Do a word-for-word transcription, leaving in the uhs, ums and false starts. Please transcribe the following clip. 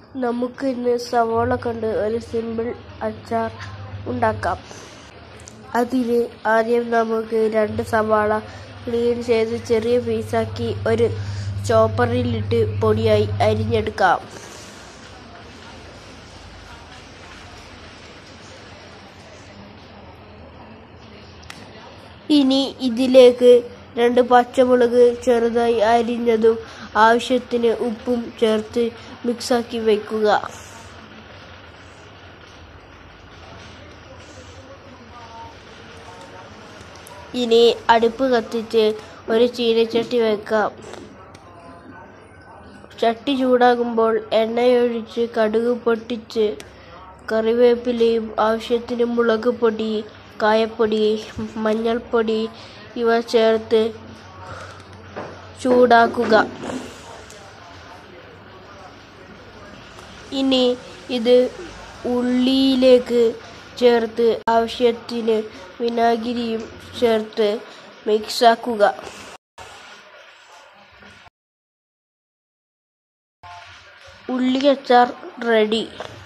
നമുക്ക് ഇന്ന് സവാള കൊണ്ട് ഒരു സിമ്പിൾ അച്ചാർ ഉണ്ടാക്കാം. അതിന് ആദ്യം നമുക്ക് രണ്ട് സവാള ക്ലീൻ ചെയ്ത് ചെറിയ പീസാക്കി ഒരു ചോപ്പറിലിട്ട് പൊടിയായി അരിഞ്ഞെടുക്കാം. ഇനി ഇതിലേക്ക് രണ്ട് പച്ചമുളക് ചെറുതായി അരിഞ്ഞതും ആവശ്യത്തിന് ഉപ്പും ചേർത്ത് മിക്സാക്കി വയ്ക്കുക. ഇനി അടുപ്പ് കത്തിച്ച് ഒരു ചീനച്ചട്ടി വെക്കാം. ചട്ടി ചൂടാകുമ്പോൾ എണ്ണയൊഴിച്ച് കടുക് പൊട്ടിച്ച് കറിവേപ്പിലയും ആവശ്യത്തിന് മുളക് പൊടി, കായപ്പൊടി, മഞ്ഞൾപ്പൊടി ഇവ ചേർത്ത് ചൂടാക്കുക. ഇനി ഇത് ഉള്ളിയിലേക്ക് ചേർത്ത് ആവശ്യത്തിന് വിനാഗിരിയും ചേർത്ത് മിക്സാക്കുക. ഉള്ളി അച്ചാർ റെഡി.